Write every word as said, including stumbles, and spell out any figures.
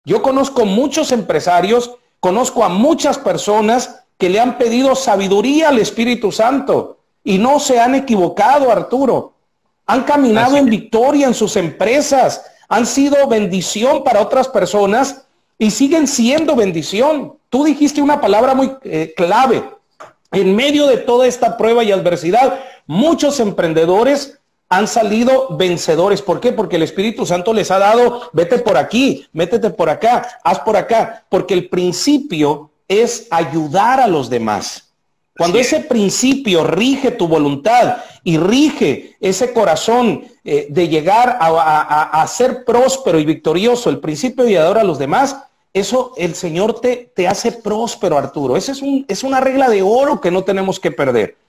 Yo conozco muchos empresarios, conozco a muchas personas que le han pedido sabiduría al Espíritu Santo y no se han equivocado, Arturo. Han caminado Así. en victoria en sus empresas, han sido bendición para otras personas y siguen siendo bendición. Tú dijiste una palabra muy eh, clave. En medio de toda esta prueba y adversidad, muchos emprendedores han salido vencedores. ¿Por qué? Porque el Espíritu Santo les ha dado, vete por aquí, métete por acá, haz por acá. Porque el principio es ayudar a los demás. Cuando ese principio rige tu voluntad y rige ese corazón eh, de llegar a, a, a ser próspero y victorioso, el principio de ayudar a los demás, eso el Señor te, te hace próspero, Arturo. Esa es, un, es una regla de oro que no tenemos que perder.